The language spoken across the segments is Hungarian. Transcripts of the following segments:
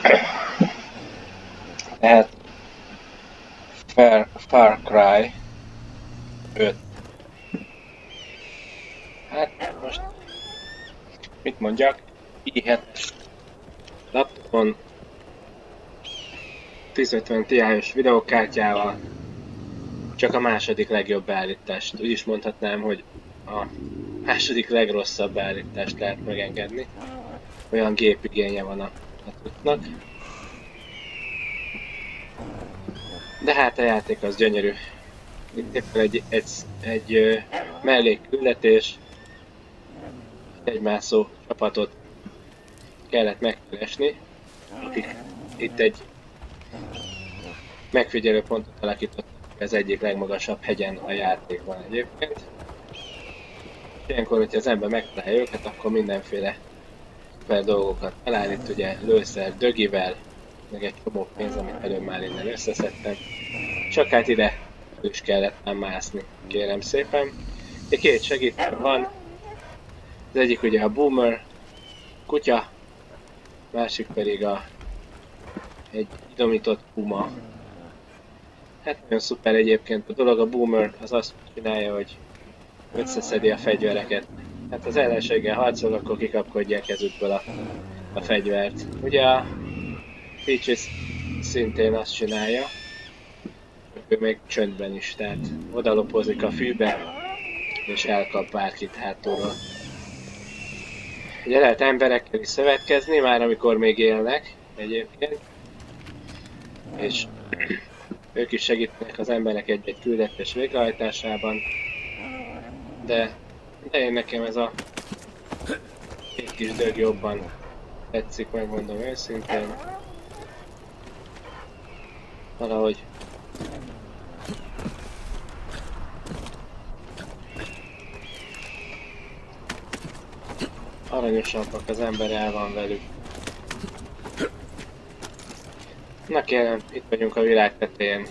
Tehát Far Cry 5. Hát most mit mondjak? i7-es laptopon 1050 Ti-os videókártyával csak a második legjobb beállítást. Úgy is mondhatnám, hogy a második legrosszabb beállítást lehet megengedni. Olyan gépigénye van a cuccnak. De hát a játék az gyönyörű. Itt éppen egy mellékküldetés, egymászó csapatot kellett megkeresni, akik itt egy megfigyelő pontot alakítottak az egyik legmagasabb hegyen a játékban egyébként. Ilyenkor, hogyha az ember megtalálja őket, akkor mindenféle szuper dolgokat talál. Itt ugye lőszer dögivel, meg egy csomó pénz, amit előbb már innen összeszedtem. Csak hát ide is kellett már mászni, kérem szépen. Egy két segítő van. Az egyik ugye a Boomer kutya, másik pedig egy idomított puma. Hát nagyon szuper egyébként a dolog, a Boomer az azt csinálja, hogy összeszedi a fegyvereket. Hát az ellenséggel harcol, akkor kikapkodja a kezükből a fegyvert. Ugye a Peaches szintén azt csinálja, ő még csöndben is, tehát odalopozik a fűbe, és elkap bárkit hátulról. Ugye lehet emberekkel is szövetkezni, már amikor még élnek egyébként, és ők is segítenek az emberek egy-egy küldetés végrehajtásában, de én nekem ez a két kis dög jobban tetszik, megmondom őszintén. Valahogy aranyosabbak, az ember el van velük. Na kérem, itt vagyunk a világ tetején.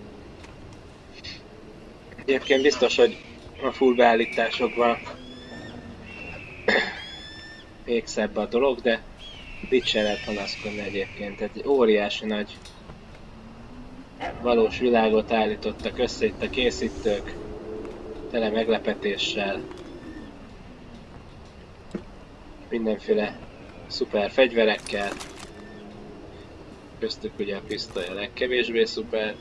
Egyébként biztos, hogy a full beállításokban még szebb a dolog, de itt se lehet panaszkodni egyébként. Egy óriási nagy valós világot állítottak össze itt a készítők, tele meglepetéssel. Mindenféle szuper fegyverekkel. Köztük ugye a pisztoly a legkevésbé szuper,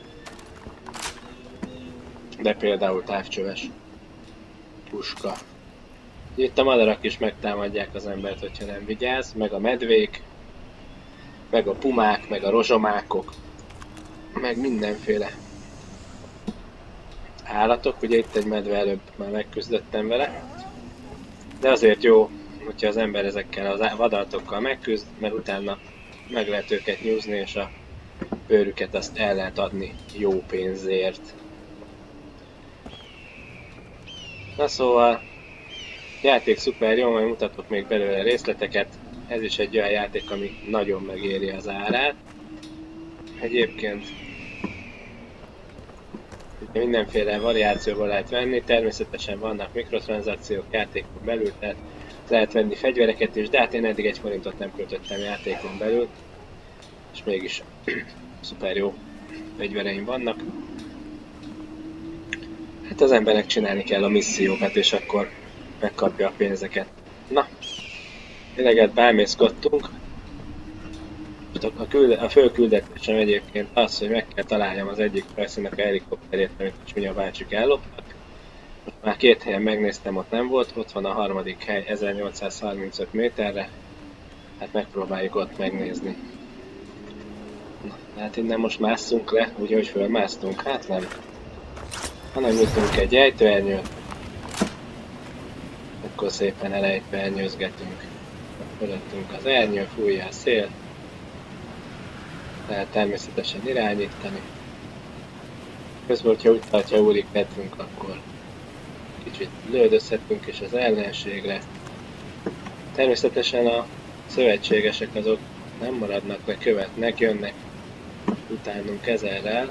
de például távcsöves puska. Itt a madarak is megtámadják az embert, hogyha nem vigyáz, meg a medvék, meg a pumák, meg a rozsomákok, meg mindenféle állatok. Ugye itt egy medve, előbb már megküzdöttem vele, de azért jó, hogyha az ember ezekkel a vadalatokkal megküzd, mert utána meg lehet őket nyúzni, és a bőrüket azt el lehet adni jó pénzért. Na szóval, játék szuper jó, majd mutatok még belőle részleteket. Ez is egy olyan játék, ami nagyon megéri az árát. Egyébként mindenféle variációból lehet venni, természetesen vannak mikrotranszakciók játékon belül, tehát lehet venni fegyvereket is, de hát én eddig 1 forintot nem költöttem játékon belül, és mégis szuper jó fegyvereim vannak. Hát az embernek csinálni kell a missziókat, és akkor megkapja a pénzeket. Na, eleget bámészkodtunk. A fő küldetésem egyébként az, hogy meg kell találjam az egyik felszínnek a helikopterét, amit Csúnya bácsik elloptak. Most már 2 helyen megnéztem, ott nem volt, ott van a harmadik hely 1835 méterre. Hát megpróbáljuk ott megnézni. Na, hát innen most másszunk le, úgyhogy fölmásztunk, hát nem. Hanem jutunk egy ejtőernyőt. Akkor szépen elejtőernyőzgetünk. Fölöttünk az ernyő, fújja a szél. Lehet természetesen irányítani. Közben, hogyha úgy tartja úrik kedvünk, akkor kicsit lődözhetünk is az ellenségre. Természetesen a szövetségesek azok nem maradnak le, követnek, jönnek utánunk ezerrel.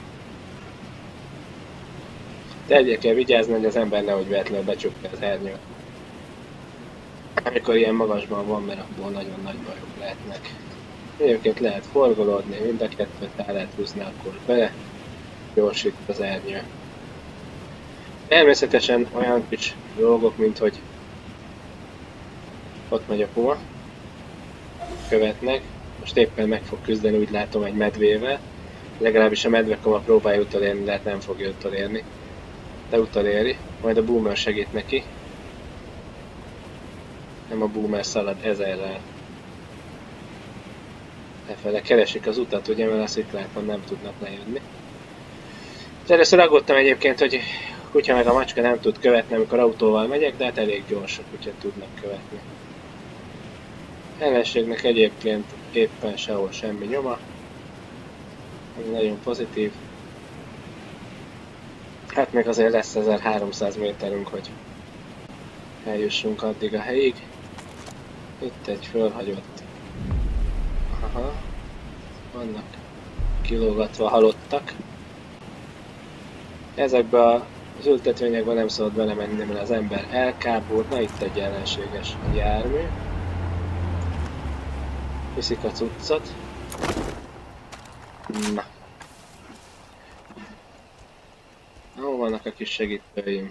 De egyre kell vigyázni, hogy az ember nehogy véletlenül becsukja az ernyőt. Amikor ilyen magasban van, mert abból nagyon nagy bajok lehetnek. Egyébként lehet forgolódni, mind a kettőt el lehet húzni, akkor bele gyorsít az ernyő. Természetesen olyan kis dolgok, mint hogy ott megy a puma, követnek, most éppen meg fog küzdeni, úgy látom, egy medvével, legalábbis a medvekoma próbálja utolérni, lehet nem fogja utolérni, de utoléri, majd a boomer segít neki, nem a boomer szalad ezerrel. Lefele keresik az utat, ugye, mert a sziklákon nem tudnak lejönni. Először aggódtam egyébként, hogy a kutya meg a macska nem tud követni, amikor autóval megyek, de hát elég gyorsak, úgyhogy tudnak követni. Ellenségnek egyébként éppen sehol semmi nyoma. Nagyon pozitív. Hát még azért lesz 1300 méterünk, hogy eljussunk addig a helyig. Itt egy fölhagyott. Aha. Vannak kilógatva halottak. Ezekbe az ültetvényekben nem szabad belemenni, mert az ember elkábult. Na, itt egy ellenséges jármű. Viszik a cuccot. Na. Hol vannak a kis segítőim?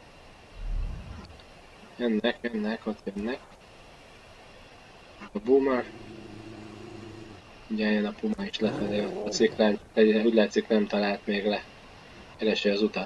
Jönnek, ott jönnek. A boomer. Ugye jön a puma is lefelé. A sziklán, úgy látszik, nem talált még le. Keresi az utat.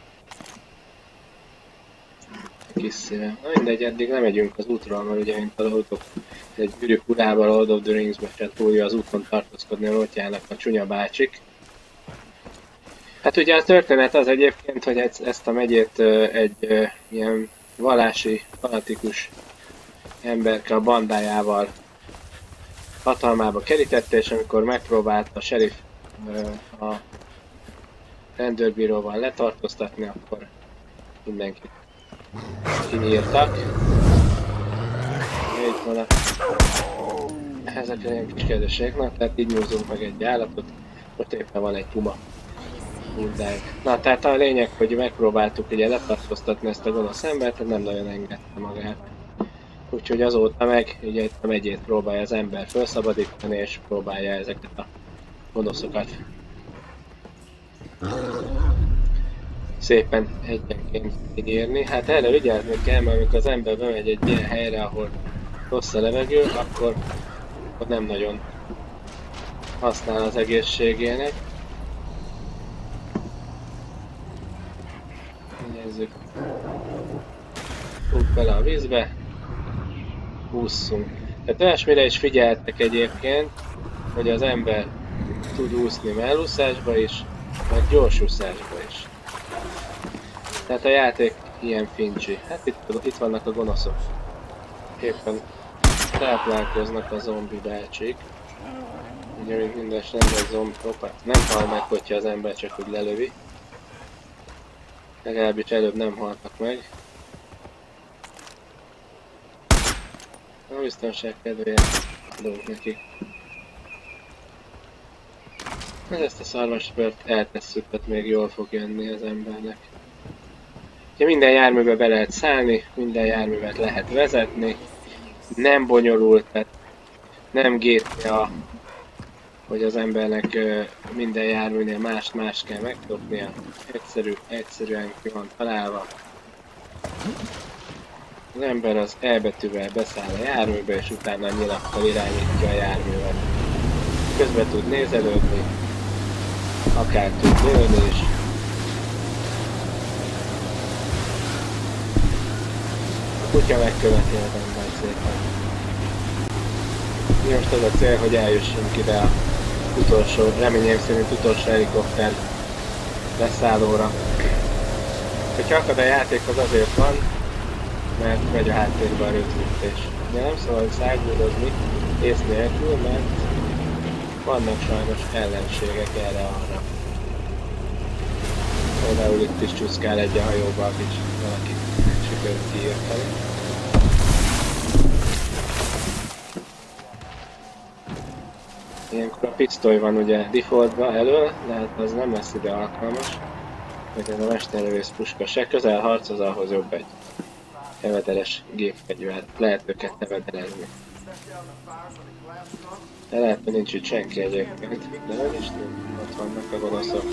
A kis szívem. Na mindegy, eddig nem megyünk az útról, mert ugye, mint hallottok, egy ürük urával Lord of the Rings-be se túlja az úton tartózkodni, hogy ott járnak a csúnya bácsik. Hát ugye a történet az egyébként, hogy ezt a megyét egy ilyen vallási, fanatikus emberke a bandájával hatalmába kerítette, és amikor megpróbált a sheriff a rendőrbíróval letartóztatni, akkor mindenkit kinyírtak. Itt van ezek ilyen kis kedveségnek, tehát így nyúzunk meg egy állatot, ott éppen van egy puma. Mindegy. Na, tehát a lényeg, hogy megpróbáltuk ugye letartóztatni ezt a gonosz embert, tehát nem nagyon engedte magát. Úgyhogy azóta meg ugye itt a megyét próbálja az ember felszabadítani, és próbálja ezeket a gonoszokat szépen egyenként kinyírni. Hát erre vigyázni kell, mert amikor az ember bemegy egy ilyen helyre, ahol rossz a levegő, akkor nem nagyon használ az egészségének. Nézzük. Úgy bele a vízbe. Ússzunk. Tehát olyasmire is figyeltek egyébként, hogy az ember tud úszni mellúszásba is, meg gyorsúszásba is. Tehát a játék ilyen fincsi. Hát itt vannak a gonoszok. Éppen táplálkoznak a zombi bácsik. Ugye mint minden nem egy zombi, nem hal meg, hogyha az ember csak úgy lelövi. Legalábbis előbb nem haltak meg. A biztonság kedvéért adunk nekik. Ezt a szarvaspört eltesszük, tehát még jól fog jönni az embernek. Ugye minden járműbe be lehet szállni, minden járművet lehet vezetni. Nem bonyolult, tehát nem GTA, hogy az embernek minden járműnél mást kell megkapnia. Egyszerűen ki van találva. Az ember az E betűvel beszáll a járműbe, és utána nyilakkal irányítja a járművet. Közben tud nézelődni, akár tud lőni is. A kutya megköveti az ember szépen. Most az a cél, hogy eljussunk ide a utolsó, reményeim szerint utolsó helikopter leszállóra. Hogyha akad a játék, az azért van, mert megy a háttérben a rögzítés. De nem szabad száguldozni ész nélkül, mert vannak sajnos ellenségek erre-arra. Például itt is csúszkál egy a hajóba, akit valaki sikerült kiírtani. Ilyenkor a pisztoly van ugye defaultba elől, de hát az nem lesz ide alkalmas. Meg ez a mesterlövész puska se, közel harcoz, ahhoz jobb egy hevedeles gépfegyver. Lehet őket hevedelezni. De lehet, hogy nincs itt senki egyébként, de hogy is ott vannak a gonoszok.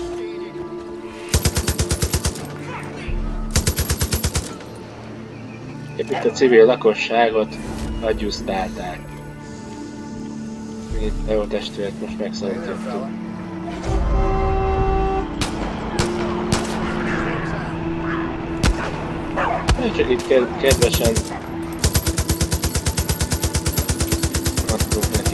Épp itt a civil lakosságot adjusztálták. Mi itt a jó testvért most megszólítottuk. Csak itt kedvesen adtunk nekik.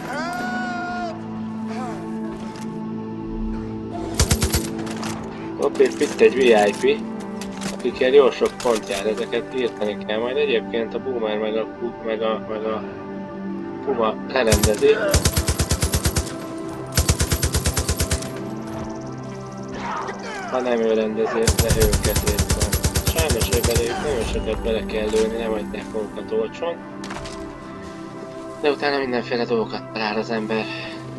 Hopp, itt egy VIP, akikkel jó sok pont jár, ezeket írtani kell majd. Egyébként a Boomer meg a Puma lerendezi. Ha nem ő rendezi, de őket éppen. Sajnos, hogy beléjük nagyon sokat bele kell lőni, nem hagyják magukat olcsón. De utána mindenféle dolgokat talál az ember.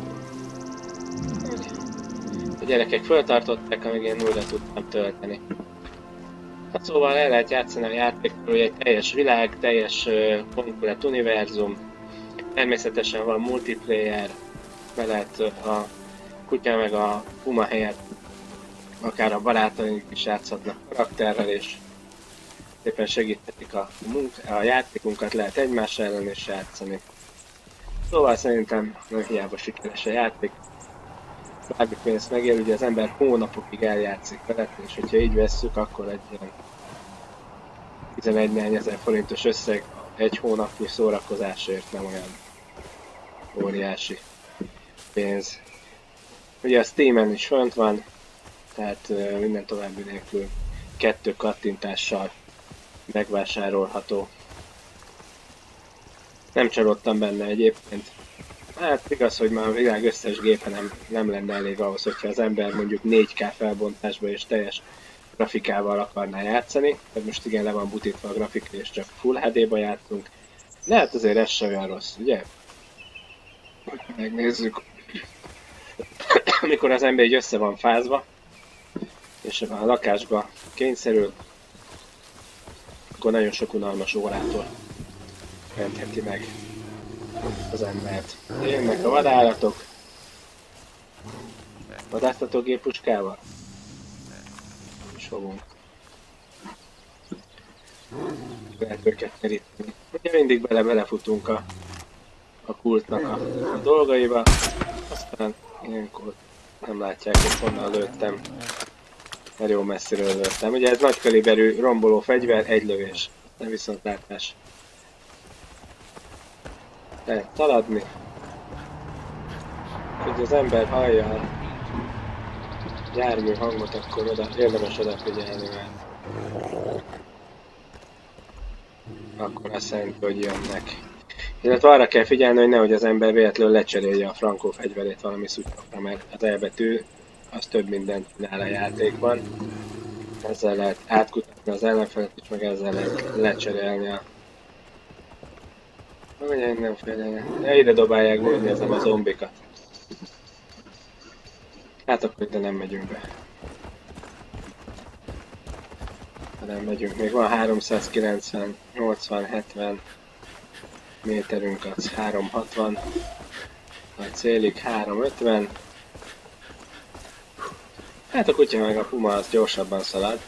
A gyerekek föltartották, amíg én újra tudtam tölteni. Hát szóval el lehet játszani a játékról, hogy egy teljes világ, teljes konkurent univerzum. Természetesen van multiplayer, be lehet a kutya meg a Puma helyett akár a barátaink is játszhatnak karakterrel, és szépen segíthetik a játékunkat, lehet egymás ellen is játszani. Szóval szerintem nem hiába sikeres a játék. Bármi pénzt megér, ugye az ember hónapokig eljátszik vele, és hogyha így vesszük, akkor egy ilyen 11 ezer forintos összeg egy hónapnyi szórakozásért nem olyan óriási pénz. Ugye a Steamen is fönt van, tehát minden további nélkül 2 kattintással megvásárolható. Nem csalódtam benne egyébként. Hát igaz, hogy már a világ összes gépe nem lenne elég ahhoz, hogyha az ember mondjuk 4K felbontásba és teljes grafikával akarná játszani. Tehát most igen, le van butítva a grafika és csak Full HD-ba játszunk. De hát azért ez sem olyan rossz, ugye? Megnézzük. Amikor az ember így össze van fázva, és a lakásba kényszerül, akkor nagyon sok unalmas órától mentheti meg az embert. Jönnek a vadállatok. Vadásztató géppuskával? És fogunk. Lehet őket meríteni. Ugye mindig belefutunk a kultnak a dolgaiba, aztán ilyenkor nem látják, hogy honnan lőttem. Mert jó messziről lőttem. Ugye ez nagy kaliberű romboló fegyver, egy lövés. Nem viszontlátás. Lehet taladni. Hogy az ember hallja a jármű hangot, akkor érdemes odafigyelni, mert akkor azt jelenti, hogy jönnek. Illetve arra kell figyelni, hogy nehogy az ember véletlenül lecserélje a frankó fegyverét valami szuttyokra, mert az elbetű az több mindent csinál a játékban. Ezzel lehet átkutatni az ellenfelet is, meg ezzel lehet lecserélni a... Ugye mindenféle... Ide dobálják, úgy nézem a zombikat. Hát akkor ide nem megyünk be. Ha nem megyünk, még van 390, 80, 70 méterünk, az 360. A célig 350. Hát a kutya meg a Puma az gyorsabban szalad,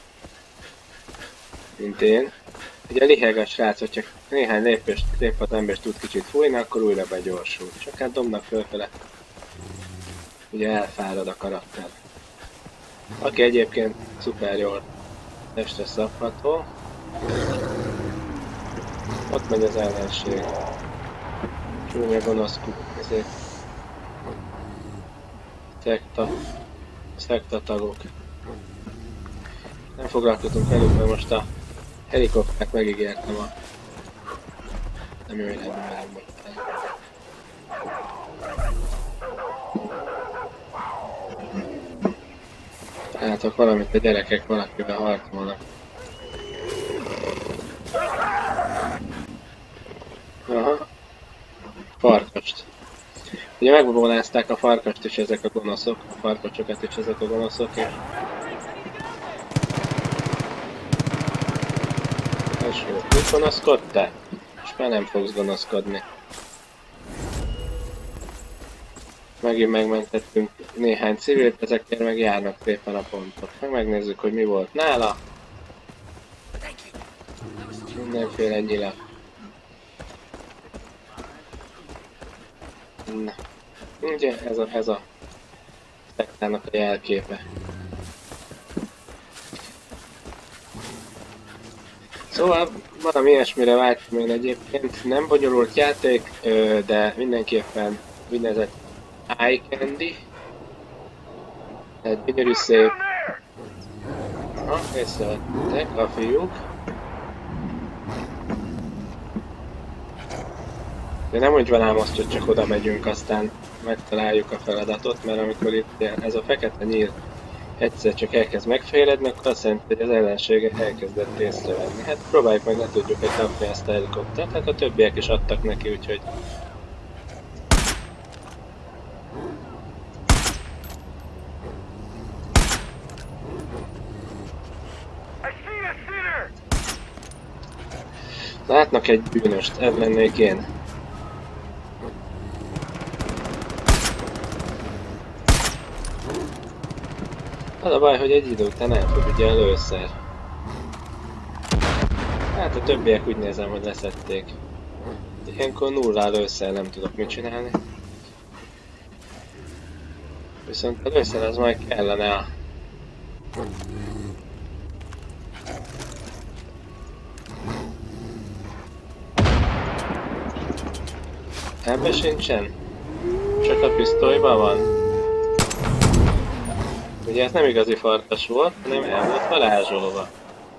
mint én. Ugye liheg a srác, hogyha néhány lépést lép az ember tud kicsit fújni, akkor újra begyorsul. Csak hát dobnak fölfele. Ugye elfárad a karakter. Aki egyébként szuper jól testre szabható. Ott megy az ellenség. Csúnya gonosz ezért. Szekta tagok. Nem foglalkozunk velük, mert most a helikoptert megígértem a... Nem jó irányba megyünk most. Látok valamit, a gyerekek valakivel harcolnak. Aha. Farkast. Ugye megbabonázták a farkast is ezek a gonoszok, a farkacsokat is ezek a gonoszok, és mit gonoszkodtál? És már nem fogsz gonoszkodni. Megint megmentettünk néhány civilt, ezekért meg járnak szépen a pontok. Megnézzük, hogy mi volt nála. Mindenféle nyilak. Na. Ugye ez a szektának a jelképe. Szóval valami ilyesmire vágytam én egyébként. Nem bonyolult játék, de mindenképpen úgynevezett eye candy. Tehát gyönyörű szép. Aha, észrevettek a fiúk. De nem úgy velem azt, hogy csak oda megyünk, aztán megtaláljuk a feladatot, mert amikor itt ez a fekete nyíl egyszer csak elkezd megféledni, akkor azt jelenti, hogy az ellensége elkezdett észrevenni. Hát próbáljuk meg, ne tudjuk egy kapni ezt a helikoptert, hát a többiek is adtak neki, úgyhogy... Látnak egy bűnöst, ez lennék én. Az a baj, hogy egy idő után elfog ugye a lőszer. Hát a többiek úgy nézem, hogy leszették. Ilyenkor nullá lőszer nem tudok mit csinálni. Viszont a lőszer az majd kellene a... Ebben sincsen? Csak a pisztolyban van? Ugye ez nem igazi farkas volt, hanem el volt varázsolva.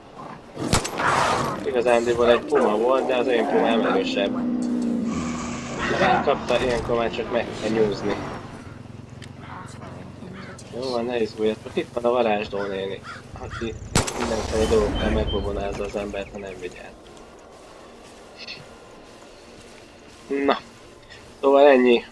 Igazándiból egy puma volt, de az én pumám erősebb. Ha elkapta, ilyenkor már csak meg kell nyúzni. Jó van, ne izguljatok, itt van a varázsló néni, aki mindenféle dolgokkal megbobonázza az embert, ha nem vigyáz. Na, szóval ennyi.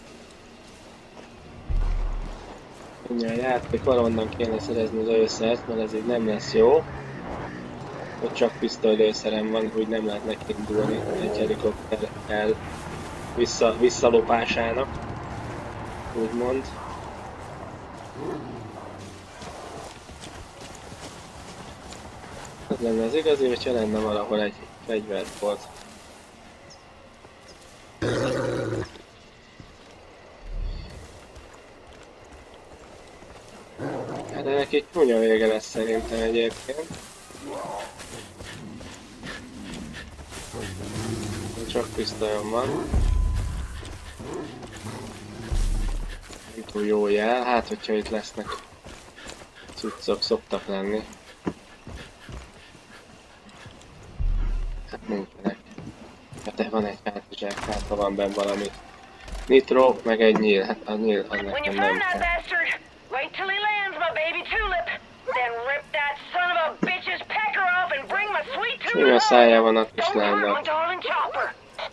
Ennyi a játék, valahonnan kéne szerezni lőszert, mert ez így nem lesz jó. Ott csak pisztolylőszerem van, úgy nem lehet nekindulni egy helikopter el visszalopásának, úgymond. Ez lenne az igazi, hogyha lenne valahol egy fegyverbolt. Hát de neki csúnya vége lesz szerintem egyébként. Csak pisztolyom van. Nem túl jó jel, hát hogyha itt lesznek cuccok, szoktak lenni. Hát nincsenek. Hát de van egy hátizsák, hát ha van benne valami. Nitro, meg egy nyíl, hát a nyíl az nekem nem kell. Wait till he lands, my baby tulip. Then rip that son of a bitch's pecker off and bring my sweet tulip Mi a szájában a home. Don't hurt my kislánynak? darling chopper.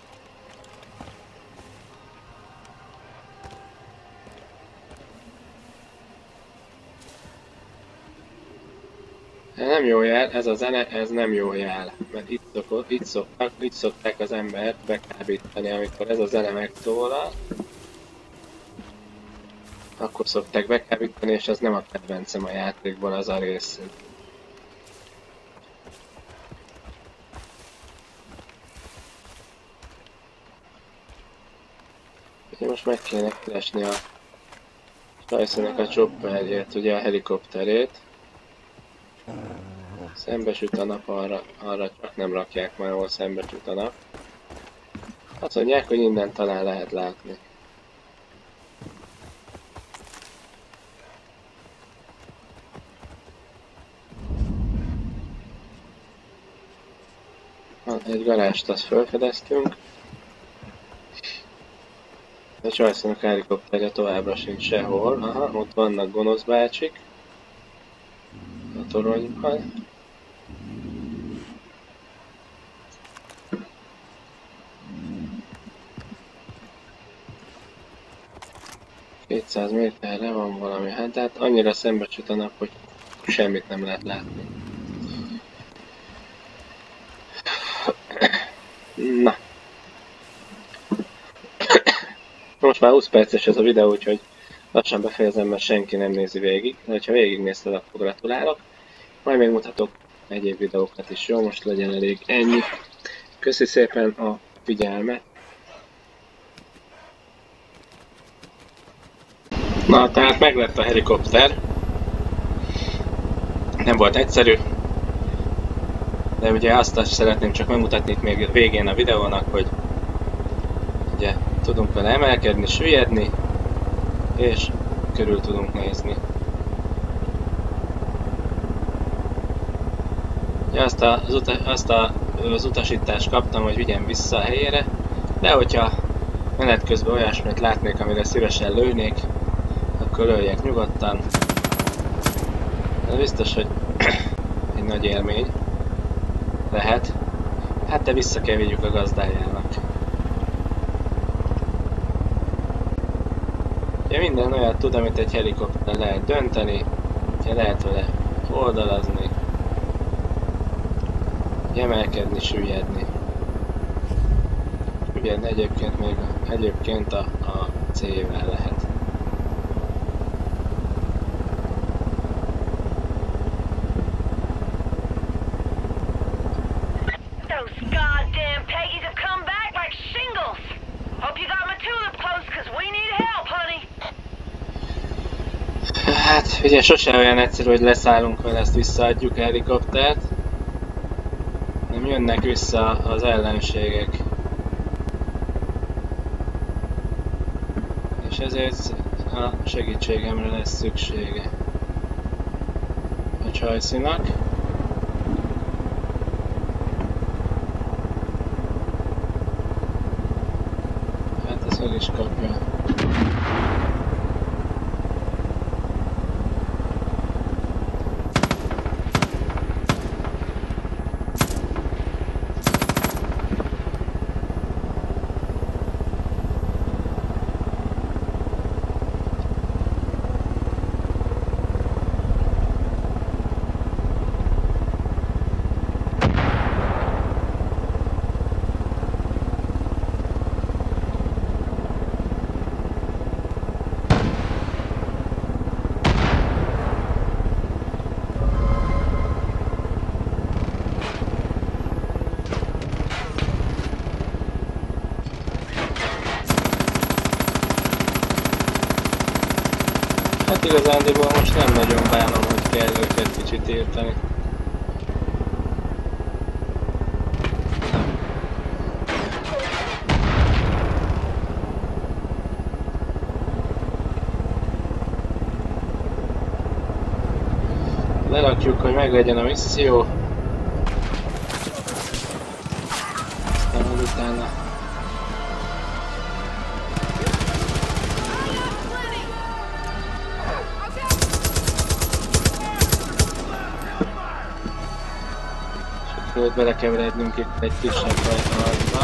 Nem jó jel, ez a zene, ez nem jó jel. Mert itt szokták az embert bekábítani, amikor ez a zene megszólal. Akkor szokták bekábítani, és ez nem a kedvencem a játékból, az a rész. Most meg kéne keresni a Tyson-nek a chopperjét, ugye a helikopterét. Szembesüt a nap, arra csak nem rakják már, ahol szembesüt a nap. Azt mondják, hogy innen talán lehet látni. Egy garást azt felfedeztünk. A Tyson-nak helikopterje továbbra sincs sehol. Aha, ott vannak gonosz bácsik. A toronyban. ...200 méterre van valami, hát de hát annyira szembesült a nap, hogy semmit nem lehet látni. Na. Most már 20 perces ez a videó, úgyhogy Lassan befejezem, mert senki nem nézi végig, de ha végignézted, akkor gratulálok. Majd még mutatok egyéb videókat is, jó? Most legyen elég ennyi. Köszi szépen a figyelmet. Na, tehát meglett a helikopter. Nem volt egyszerű. De ugye azt szeretném csak megmutatni itt még végén a videónak, hogy ugye tudunk vele emelkedni, süllyedni, és körül tudunk nézni. Ugye azt az utasítást kaptam, hogy vigyem vissza a helyére, de hogyha menet közben olyasmit látnék, amire szívesen lőnék, akkor lőjek nyugodtan. Ez biztos, hogy egy nagy élmény lehet. Hát de vissza kell vigyük a gazdájának. Ugye minden olyat tud, amit egy helikopter lehet dönteni, ugye lehet vele oldalazni, emelkedni, süllyedni. Süllyedni egyébként még a C-vel lehet. Hát ugye sose olyan egyszerű, hogy leszállunk vele, ezt visszaadjuk a helikoptert. Nem jönnek vissza az ellenségek. És ezért a segítségemre lesz szüksége a Csajcinak. Hát ezt meg is kapja. Hát igazándiból most nem nagyon bánom, hogy kell őket kicsit írtani. Lerakjuk, hogy meglegyen a misszió. Aztán utána belekeverednünk itt egy kisebb harcba,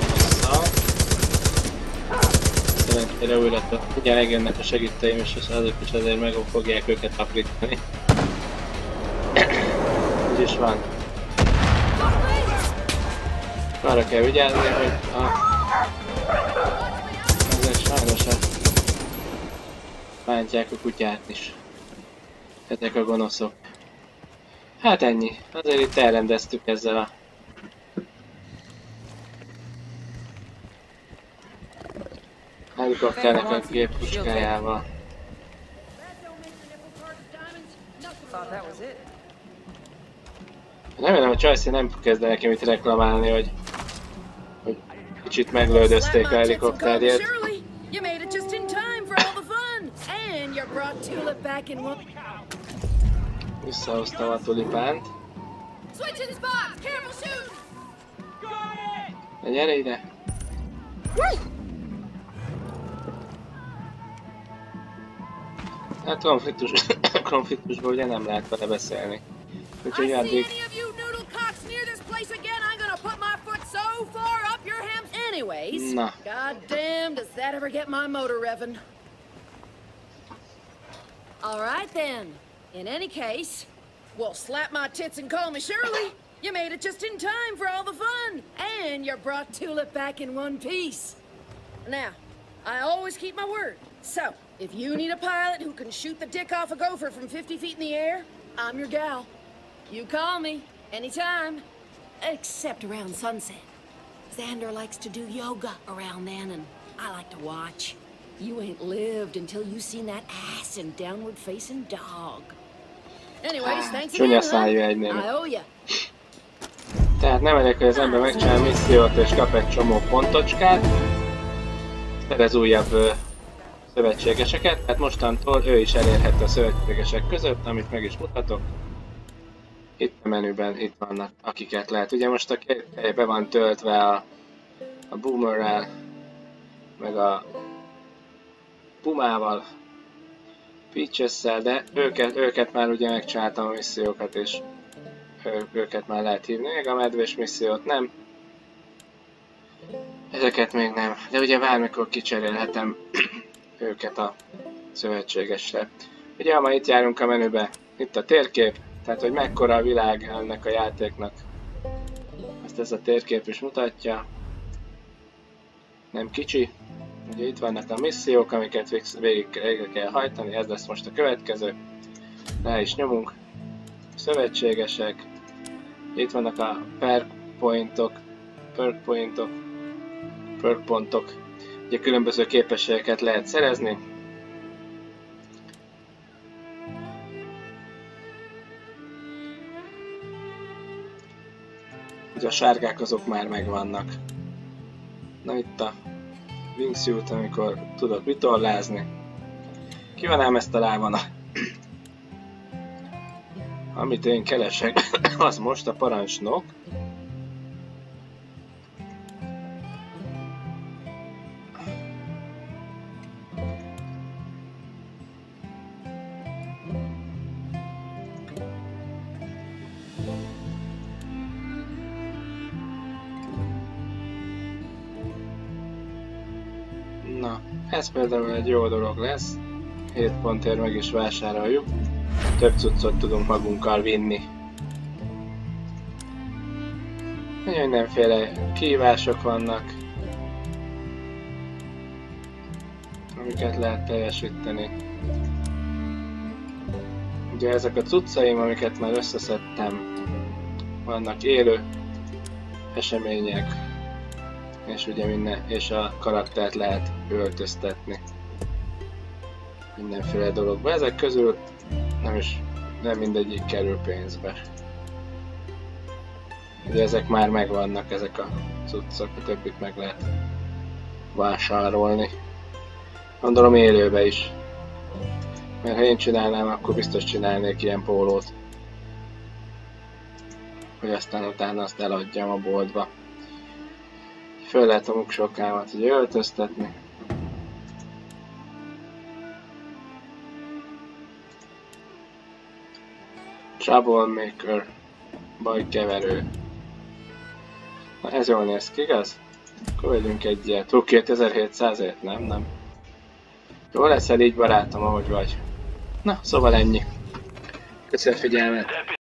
szerencsére újra ugye megjönnek a segítőim, és azok is azért meg fogják őket aprítani. Úgy is van. Arra kell vigyázni, hogy ezek sajnos bántják a kutyát is. Ezek a gonoszok. Hát ennyi. Azért itt elrendeztük ezzel a helikopternek a géppucskájával. Remélem, hogy Csajci nem kezd el nekem itt reklamálni, hogy kicsit meglődözték a helikopterjét. Visszahoztam a tulipánt. Na gyere ide! Hát konfliktusból ugye nem lehet vele beszélni. Úgyhogy addig... Na. Goddamn, does that ever get my motor revving? All right then. In any case, well, slap my tits and call me Shirley. You made it just in time for all the fun, and you brought Tulip back in one piece. Now, I always keep my word, so If you need a pilot who can shoot the dick off a gopher from 50 feet in the air, I'm your gal. You call me anytime, except around sunset. Xander likes to do yoga around then, and I like to watch. You ain't lived until you seen that ass and downward-facing dog. Anyways, thanks Csúnya again, szájú egy huh? nő. I owe ya. Tehát nem elég, hogy az ember megcsinál missziót és kap egy csomó pontocskát, szerez újabb szövetségeseket, tehát mostantól ő is elérhet a szövetségesek között, amit meg is mutatok. Itt a menüben, itt vannak, akiket lehet. Ugye most a két hely be van töltve a Boomerrel, meg a Pumával, Peaches-szel, de őket már ugye megcsináltam a missziókat, és őket már lehet hívni, még a medvés missziót nem. Ezeket még nem, de ugye bármikor kicserélhetem őket a szövetségesre. Ugye ha ma itt járunk a menübe, itt a térkép, tehát hogy mekkora a világ ennek a játéknak. Ezt ez a térkép is mutatja. Nem kicsi. Ugye itt vannak a missziók, amiket végig kell hajtani, ez lesz most a következő. Rá is nyomunk. Szövetségesek. Itt vannak a perk pontok. Ugye különböző képességeket lehet szerezni. Ugye a sárgák azok már megvannak. Na itt a wingsuit, amikor tudok vitorlázni. Ki van ám ezt a lávana? Amit én keresek, az most a parancsnok. Na, ez például egy jó dolog lesz. 7 pontért meg is vásároljuk. Több cuccot tudunk magunkkal vinni. Mindenféle kihívások vannak, amiket lehet teljesíteni. Ugye ezek a cuccaim, amiket már összeszedtem, vannak élő események, és ugye és a karaktert lehet öltöztetni mindenféle dologba. Ezek közül nem mindegyik kerül pénzbe. Ugye ezek már megvannak, ezek a cuccok, a többit meg lehet vásárolni. Gondolom élőbe is. Mert ha én csinálnám, akkor biztos csinálnék ilyen pólót. Hogy aztán utána azt eladjam a boltba. Föl lehet a muksokámat ugye öltöztetni. Troublemaker, bajkeverő. Na ez jól néz ki, igaz? Akkor vegyünk egy ilyet. 2700-ért, nem? Jó leszel így barátom, ahogy vagy. Na, szóval ennyi. Köszönöm a figyelmet!